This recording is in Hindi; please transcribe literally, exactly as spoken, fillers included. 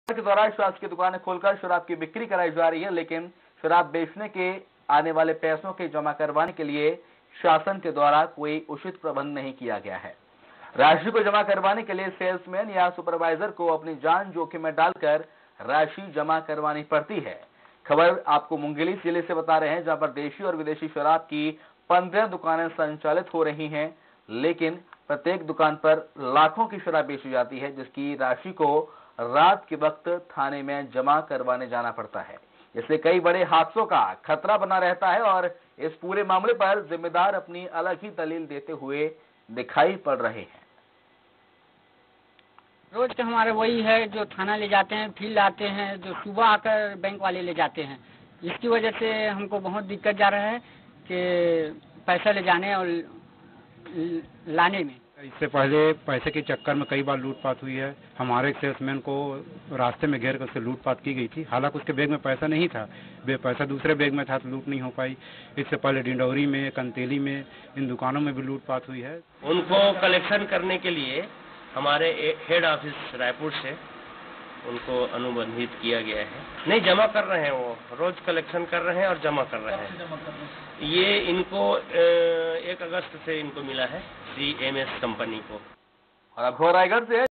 के दौरान शराब की दुकानें खोलकर शराब की बिक्री कराई जा रही है, लेकिन शराब बेचने के आने वाले पैसों के जमा करवाने के लिए शासन के द्वारा कोई उचित प्रबंध नहीं किया गया है। राशि को जमा करवाने के लिए सेल्समैन या सुपरवाइजर को अपनी जान जोखिम में डालकर राशि जमा करवानी पड़ती है। खबर आपको मुंगेली जिले से बता रहे हैं, जहां पर देशी और विदेशी शराब की पंद्रह दुकानें संचालित हो रही हैं, लेकिन प्रत्येक दुकान पर लाखों की शराब बेची जाती है, जिसकी राशि को रात के वक्त थाने में जमा करवाने जाना पड़ता है। इससे कई बड़े हादसों का खतरा बना रहता है और इस पूरे मामले पर जिम्मेदार अपनी अलग ही दलील देते हुए दिखाई पड़ रहे हैं। रोज का हमारा वही है, जो थाना ले जाते हैं, फिर लाते हैं, जो सुबह आकर बैंक वाले ले जाते हैं। इसकी वजह से हमको बहुत दिक्कत जा रहा है कि पैसा ले जाने और लाने में। इससे पहले पैसे के चक्कर में कई बार लूटपाट हुई है। हमारे सेल्समैन को रास्ते में घेर कर उससे लूटपाट की गई थी। हालांकि उसके बैग में पैसा नहीं था, वे पैसा दूसरे बैग में था, तो लूट नहीं हो पाई। इससे पहले डिंडौरी में, कंतेली में, इन दुकानों में भी लूटपाट हुई है। उनको कलेक्शन करने के लिए हमारे हेड ऑफिस रायपुर से उनको अनुबंधित किया गया है। नहीं, जमा कर रहे हैं, वो रोज कलेक्शन कर रहे हैं और जमा कर रहे हैं। ये इनको एक अगस्त से इनको मिला है सी एम एस कंपनी को। और अब रायगढ़ से